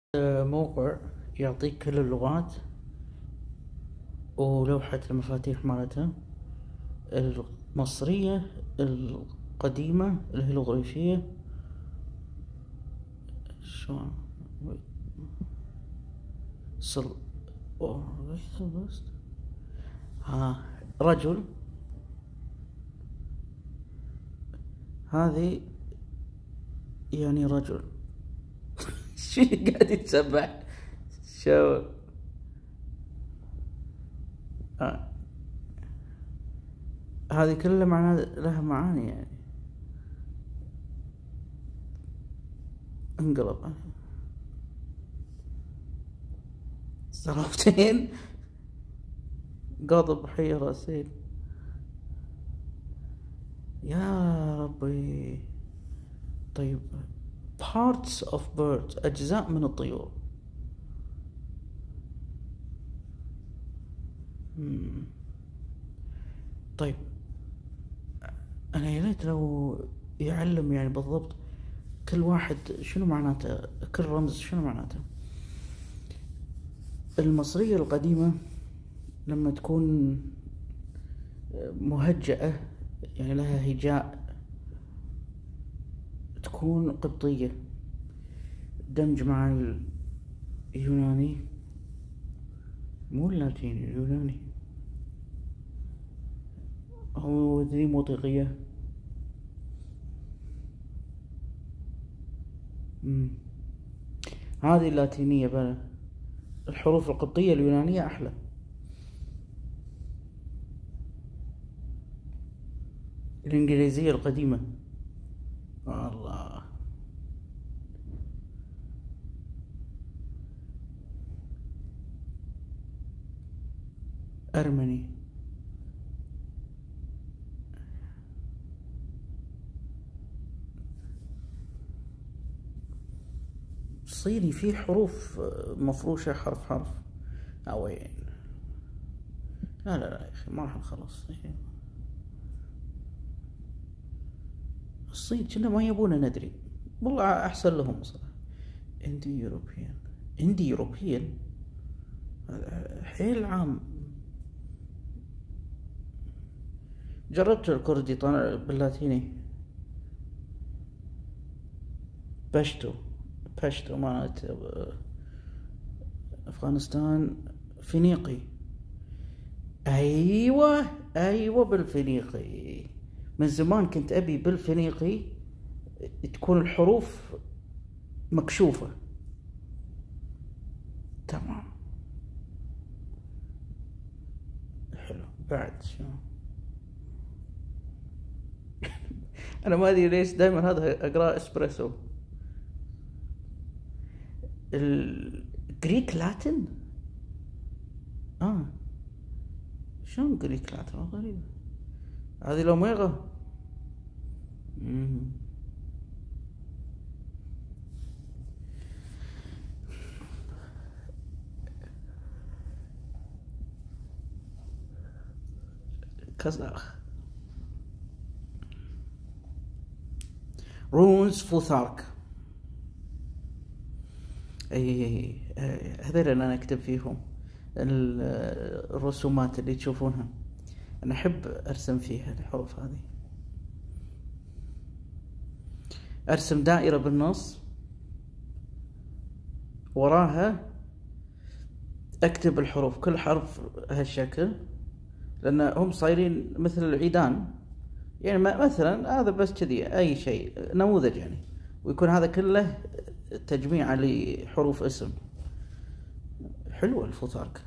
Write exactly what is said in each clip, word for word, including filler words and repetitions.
موقع يعطيك كل اللغات ولوحة المفاتيح مالتها المصرية القديمة الهيروغليفية. شلون صل بس ها رجل، هذه يعني رجل. شو قاعد يتسبح؟ شو آه. هذه كلها معناها لها معاني يعني. انقلب صرافتين قاضب حي راسين. يا ربي. طيب parts of birds أجزاء من الطيور. مم. طيب أنا يا ليت لو يعلم يعني بالضبط كل واحد شنو معناته، كل رمز شنو معناته. المصرية القديمة لما تكون مهجأة يعني لها هجاء تكون قبطية، دمج مع اليوناني، مو اللاتيني اليوناني، هو ذي موسيقية. مم. هذه اللاتينية بلا الحروف القبطية اليونانية أحلى. الإنجليزية القديمة الله. أرمني، صيني فيه حروف مفروشة حرف حرف. أوين لا لا لا يا أخي ما راح نخلص. الصين كنا ما يبونا ندري، والله أحسن لهم صراحة. إندي يوروبيان، إندي يوروبيان حيل عام. جربت الكردي طالع باللاتيني. بشتو بشتو مالت أفغانستان. فينيقي، أيوة أيوة بالفينيقي. من زمان كنت أبي بالفينيقي تكون الحروف مكشوفة. تمام حلو. بعد شو أنا ما أدري ليش دائما هذا أقرأ إسبريسو. الجريك لاتن آه شلون جريك لاتن غريبة هذه الأوميغا. كازاخ. رونز فوثارك. اي هذول انا اكتب فيهم الرسومات اللي تشوفونها، انا احب ارسم فيها الحروف هذه. ارسم دائرة بالنص وراها اكتب الحروف، كل حرف هالشكل، لان هم صايرين مثل العيدان يعني. مثلا هذا بس كذي اي شيء نموذج يعني، ويكون هذا كله تجميع لحروف اسم. حلوة الفوثارك.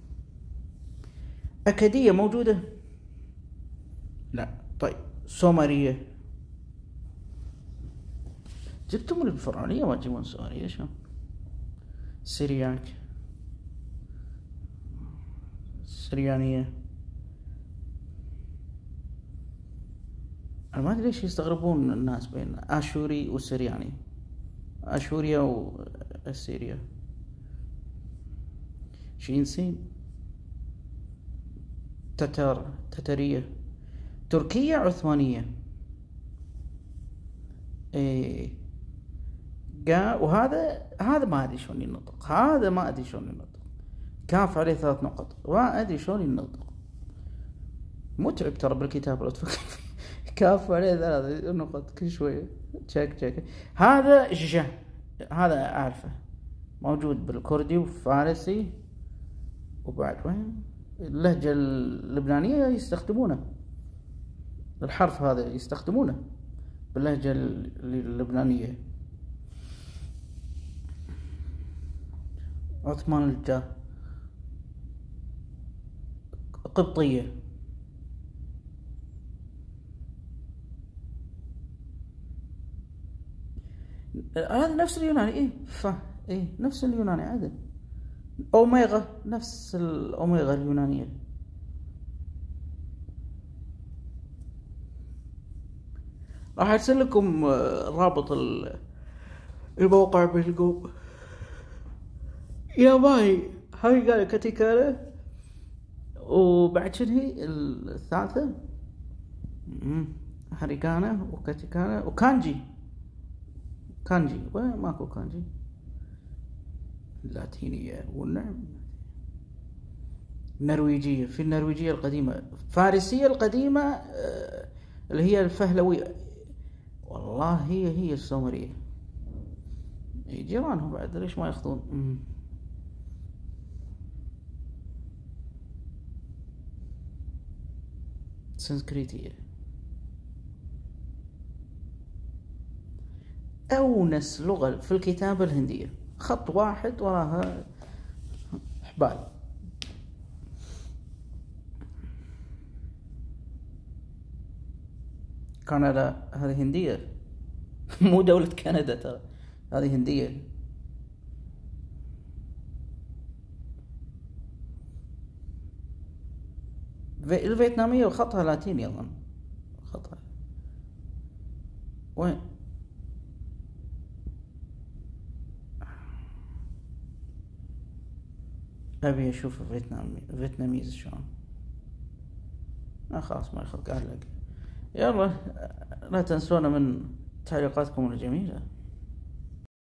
أكادية موجودة؟ لا. طيب سومرية جبتم من الفرعونية ما تجيبون سومرية شو؟ سرياك، سريانية. أنا ما أدري ليش يستغربون الناس بين آشوري وسرياني. آشوريا وأسيريا. شين سين. تتار، تترية. تركية عثمانية. ايه قال وهذا هذا ما ادري شلون ينطق، هذا ما ادري شلون ينطق، كاف عليه ثلاث نقط، ما ادري شلون ينطق. متعب ترى بالكتاب لو تفكر فيه. كاف عليه ثلاث نقط كل شويه تشك تشك. هذا ش هذا اعرفه موجود بالكردي وفارسي، وبعد وين اللهجه اللبنانيه يستخدمونه الحرف هذا، يستخدمونه باللهجه اللبنانيه. عثمان الجاه قبطيه. هذا نفس اليوناني. ايه ف ايه نفس اليوناني عدل. اوميغا نفس الاوميغا اليونانيه. راح ارسل لكم رابط الموقع بيلقوم. يا باي هاي قال كاتيكالا، وبعد شنو هي الثالثه؟ هاريغانا وكاتيكالا وكانجي. كانجي وين ماكو كانجي؟ اللاتينية والنعم النرويجية، في النرويجية القديمة، الفارسية القديمة اللي هي الفهلوية، والله هي هي السومرية، جيرانهم بعد ليش ما ياخذون. سنسكريتية أونس لغة في الكتابة الهندية، خط واحد وراها حبال. كندا هذه هندية مو دولة كندا ترى، هذه هندية. الفيتنامية وخطها لاتيني أظن، خطها وين؟ أبي أشوف فيتنامي فيتناميز شلون. آه خلاص ما يخلق أعلق. يلا لا تنسونا من تعليقاتكم الجميلة.